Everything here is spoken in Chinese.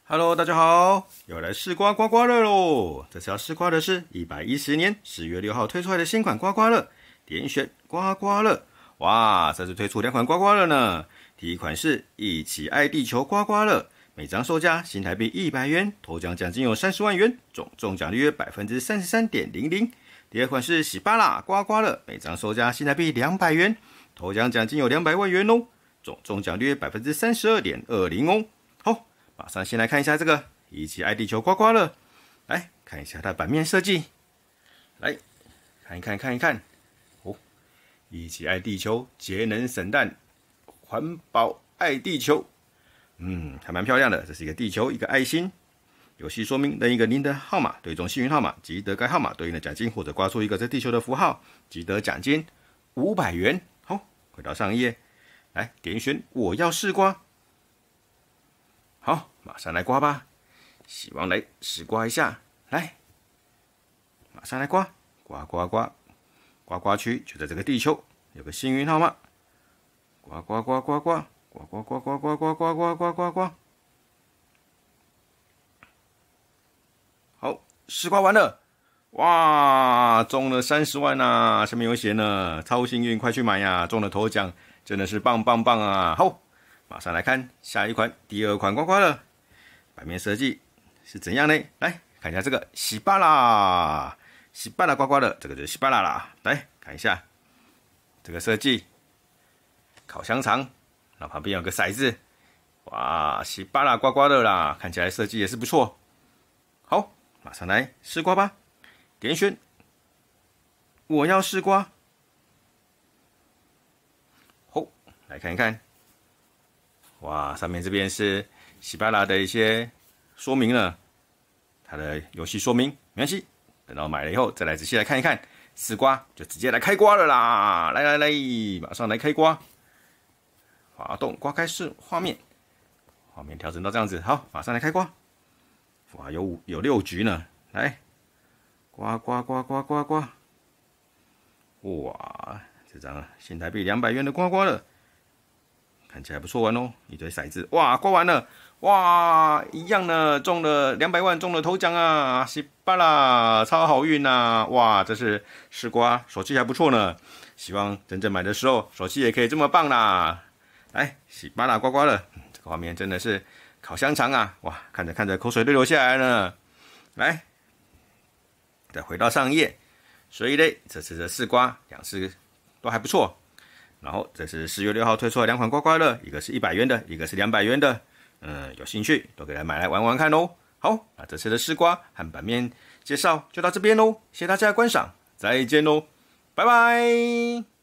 Hello， 大家好，又来试刮刮刮乐喽！这次要试刮的是110年10月6号推出来的新款刮刮乐，点选刮刮乐。哇，这次推出2款刮刮乐呢。第一款是一起爱地球刮刮乐，每张售价新台币100元，头奖奖金有30万元，总中奖率约 33.00%。第二款是喜巴拉刮刮乐，每张售价新台币200元，头奖奖金有200万元哦，总中奖率约 32.20% 哦。好，马上先来看一下这个一起爱地球刮刮乐，来看一下它的版面设计，来看一看哦，一起爱地球，节能省碳，环保爱地球，还蛮漂亮的。这是一个地球，一个爱心。游戏说明：任一个您的号码对中幸运号码，即得该号码对应的奖金，或者刮出一个这地球的符号，即得奖金500元。好，回到上一页，来点选我要试刮。好，马上来刮吧，希望来试刮一下，来，马上来刮，刮刮刮，刮刮区就在这个地球，有个幸运号码，刮刮刮刮刮，刮刮刮刮刮刮刮刮刮刮刮。好，试刮完了，哇，中了30万啊！下面有写呢，超幸运，快去买呀！中了头奖，真的是棒棒棒啊！好，马上来看下一款，第二款刮刮乐，版面设计是怎样呢？来看一下这个喜巴拉，喜巴拉刮刮乐，这个就是喜巴拉啦。来看一下这个设计，烤香肠，然后旁边有个骰子，哇，喜巴拉刮刮乐啦，看起来设计也是不错。好，马上来试刮吧，点选我要试刮。好，来看一看，哇，上面这边是喜巴拉的一些说明了，它的游戏说明没关系，等到买了以后再来仔细来看一看。试刮就直接来开刮了啦！来，马上来开刮，滑动刮开式画面，画面调整到这样子，好，马上来开刮。哇，有6局呢，来，刮刮刮刮刮刮，哇，这张新台币200元的刮刮乐，看起来不错玩哦，一堆骰子，哇，刮完了，哇，一样呢，中了200万，中了头奖啊，喜巴拉，超好运啊，哇，这是试刮，手气还不错呢，希望真正买的时候手气也可以这么棒啦，来，喜巴拉刮刮乐，这个画面真的是。烤香肠啊，哇，看着口水都流下来了。来，再回到上一页，所以呢，这次的试刮2次都还不错。然后这是10月6号推出的2款刮刮乐，一个是100元的，一个是200元的。有兴趣都可以来买来玩玩看哦。好，那这次的试刮和版面介绍就到这边喽，谢谢大家的观赏，再见喽，拜拜。